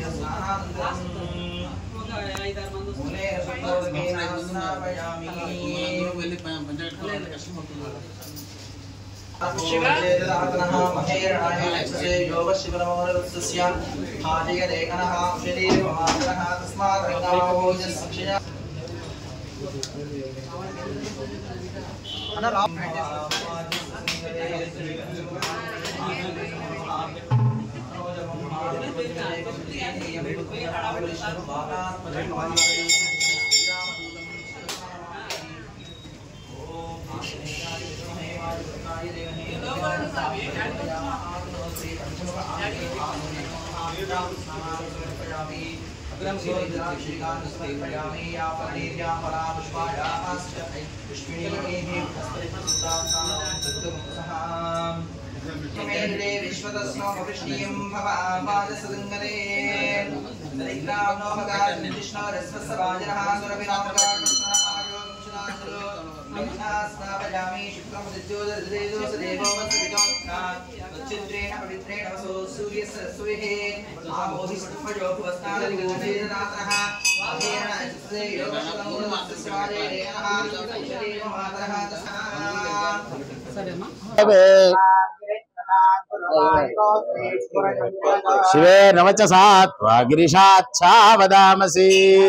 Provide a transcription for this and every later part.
शिवे नवचसा त्वागिरिशाच्छा वदामसि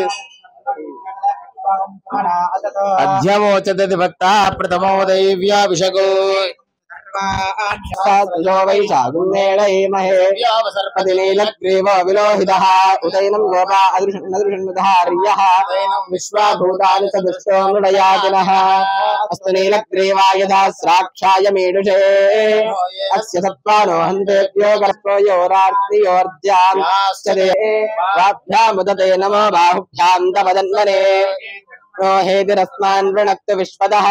अध्यवोचते भक्ता प्रथमो दैव्याभिषको नीलग्रीव विलोहितः उदैनं गोपा अदृशन्नधार्यः विश्वाभूतानि सदृष्टो मृडयातिनः अस्तु नीलग्रीवाय दास्राक्षाय मीडुषे अस्य सत्त्वानो हन्तेभ्यो गर्भो योरार्तियोर्ध्यामुदते नमो बाहुभ्यां तवदन्मने हेतिरस्मान् वृणक्तु विश्वदः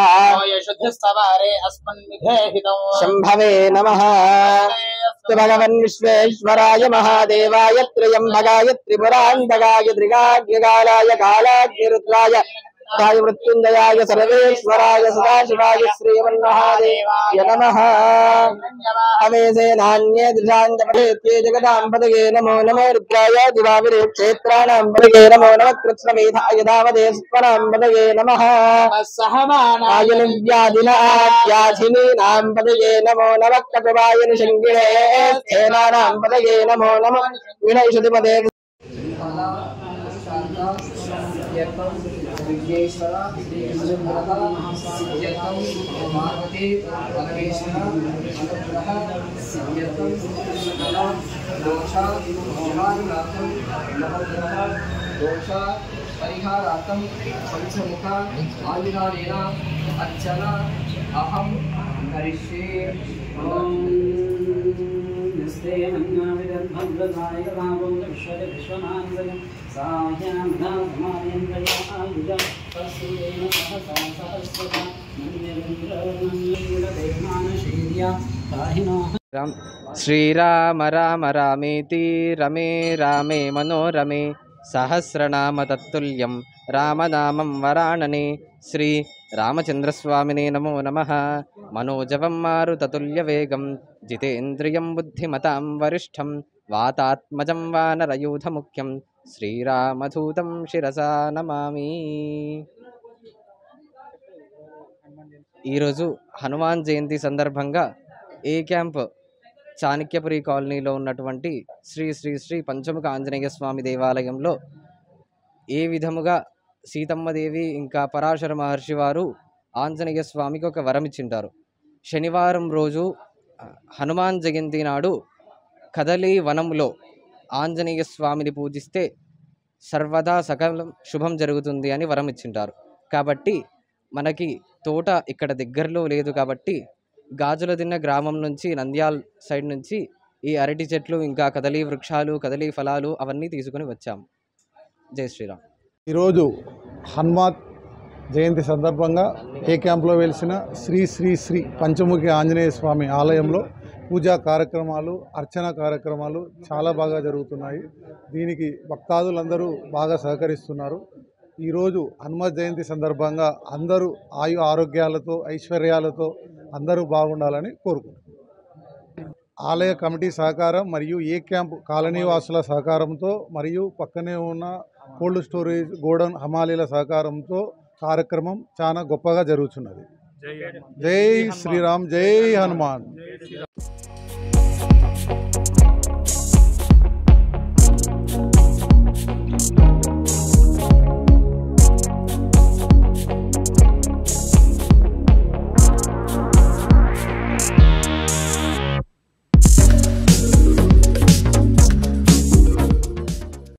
शम्भवे नमः भगवन् विश्वेश्वराय महादेवाय त्र्यम्बकाय त्रिपुरान्तकाय त्रिकाग्निकालाय कालाग्निरुद्राय मृत्युंजयाय सर्वेश्वराय सदाशिवाय श्रीमन्महादेवाय नमः। अवेसे नान्ये दृशान्तपठेत्ये जगदाम्पतये नमो नमो रुद्राय दिवाविरे क्षेत्राणाम्पतये नमो नमः कृत्स्नमेधाय धावते स्वराम्पतये नमः। सहमानायनिव्याधिनाध्याधिनीनाम्पतये नमो नमः कटुवायनिशङ्गिणे स्थेनानाम्पतये नमो नमः विनयशुतिपदे विघ्नेश्वर मधुभरता सिद्ध्यर्थं पार्वती परमेश्वर अनुग्रह सिद्ध्यर्थं सकल दोष निवारणार्थं नवग्रह दोष परिहारार्थं पंचमुख आयुधानेन अर्चना अहं करिष्ये। श्रीराम राम रामेति रमे रामे मनोरमे सहस्रनाम तत्तुल्यं रामनामं वरानने। श्री रामचंद्रस्वामिने नमो नमः। मनोजवं मारुततुल्यवेगं जितेन्द्रियं बुद्धिमतां वरिष्ठं वातात्मजं वानरयूथमुख्यं श्रीरामदूतं शिरसा नमामि। ఈరోజు హనుమాన్ జయంతి సందర్భంగా ఏ క్యాంప్ చాణక్యపురి కాలనీలో ఉన్నటువంటి శ్రీ శ్రీ శ్రీ పంచముఖ ఆంజనేయ స్వామి దేవాలయంలో ఏ విధముగా సీతమ్మదేవి ఇంకా పరాశర మహర్షి వారు ఆంజనేయ స్వామికి ఒక వరం ఇచ్చింటారు. శనివారం రోజు హనుమాన్ జయంతి నాడు కదలి వనంలో ఆంజనేయ స్వామిని పూజిస్తే సర్వదా సకలం శుభం జరుగుతుంది అని వరం ఇచ్చింటారు. కాబట్టి మనకి తోట ఇక్కడ దగ్గరలో లేదు కాబట్టి గాజుల దిన్న గ్రామం నుంచి నంద్యాల్ సైడ్ నుంచి ఈ అరటి చెట్లు ఇంకా కదలీ వృక్షాలు కదలీ ఫలాలు అవన్నీ తీసుకుని వచ్చాము. జై శ్రీరామ్. ఈరోజు హనుమాన్ జయంతి సందర్భంగా ఏ క్యాంప్లో వెలిసిన శ్రీ శ్రీ శ్రీ పంచముఖి ఆంజనేయ స్వామి ఆలయంలో పూజా కార్యక్రమాలు అర్చన కార్యక్రమాలు చాలా బాగా జరుగుతున్నాయి. దీనికి భక్తాదులందరూ బాగా సహకరిస్తున్నారు. ఈరోజు హనుమత్ జయంతి సందర్భంగా అందరూ ఆరోగ్యాలతో ఐశ్వర్యాలతో అందరూ బాగుండాలని కోరుకుంటున్నాను. ఆలయ కమిటీ సహకారం మరియు ఏ క్యాంప్ కాలనీ వాసుల సహకారంతో మరియు పక్కనే ఉన్న కోల్డ్ స్టోరేజ్ గోడౌన్ హమాలీల సహకారంతో కార్యక్రమం చాలా గొప్పగా జరుగుతున్నది. జై శ్రీరామ్, జై హనుమాన్.